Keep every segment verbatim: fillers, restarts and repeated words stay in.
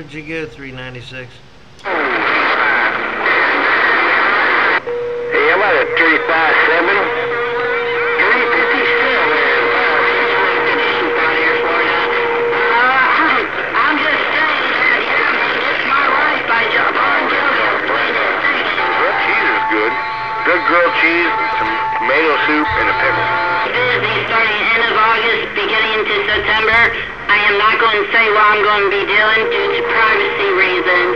Where'd you go, three ninety-six? Hey, I'm at a three five seven. three fifty still, man. Conditions out here for you. Uh, I'm just saying that, yeah, man, it's my life by Bon Jovi. Grilled cheese is good. Good grilled cheese, some tomato soup, and a pickle. Busy starting end of August, beginning into September. I am not going to say what I'm going to be doing due to privacy reasons.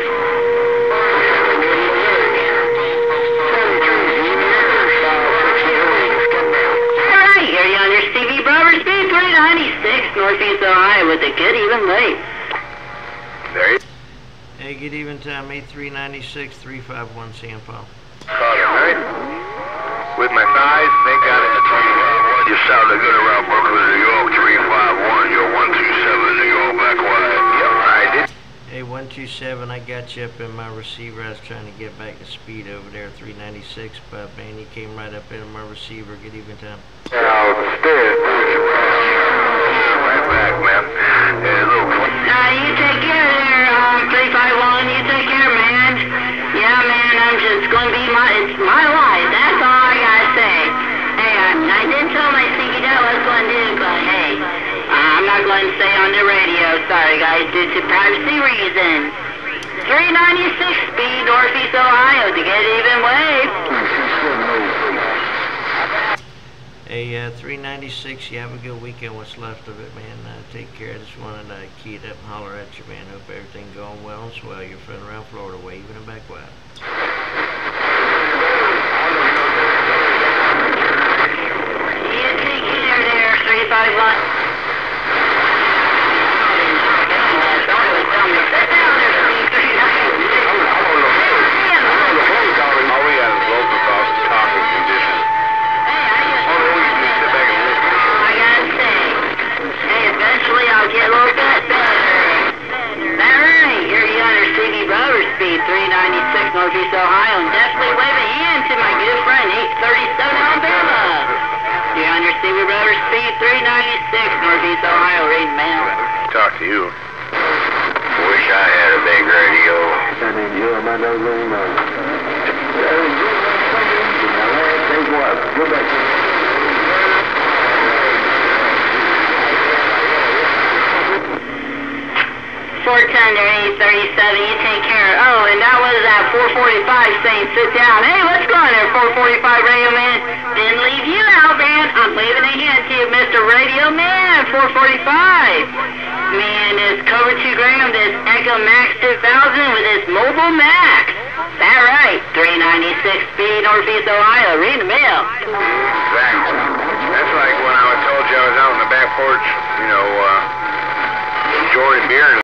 Alright, here you on your Stevie Brothers Speed three ninety-six, Northeast Ohio with a good even late. There you Hey, good even time, eight three ninety-six, three five one San Paul. Caught it, right? With my thighs, thank God it's a twenty-five one. You sounded good around Brooklyn, New York, three five one. You're one two seven, New York, back wide. Yep, I did. Hey, one two seven, I got you up in my receiver. I was trying to get back to speed over there, three ninety-six, but man, you came right up into my receiver. Good even time. Yeah, I was scared. Right back, man. Yeah, little uh, you take care there, um, three five one. You take care, man. Yeah, man, I'm just going to be my, it's my life. That's all I got to say. Hey, I, I didn't tell my C D that what I was going to do, but hey, uh, I'm not going to say on the radio. Sorry, guys, due to privacy reasons. three ninety-six speed, Northeast Ohio, to get even wave. Hey, uh, three ninety-six, you have a good weekend. What's left of it, man. Uh, take care. I just wanted to key it up and holler at you, man. Hope everything going well and swell. You're friend around Florida, waving and back wide. You take care there, three five one. three ninety-six Northeast Ohio, and definitely waving in to my good friend eight thirty-seven Alabama. You're on your Stevie Brothers Speed three ninety-six Northeast Ohio, reading mail. Talk to you. Wish I had a big radio. I need you on my nose little nose. Take what? Go back. four ten to eight thirty-seven, you take care. Oh, and that was at four forty-five saying sit down. Hey, what's going on there, four forty-five Radio Man? Didn't leave you out, man. I'm leaving a hand to you, Mister Radio Man, four forty-five. Man, this cover two gram, this Echo Max two thousand with this Mobile Max. That right, three ninety-six speed, Northeast Ohio, read the mail. Exactly. That's like when I told you I was out on the back porch, you know, uh, enjoying beer.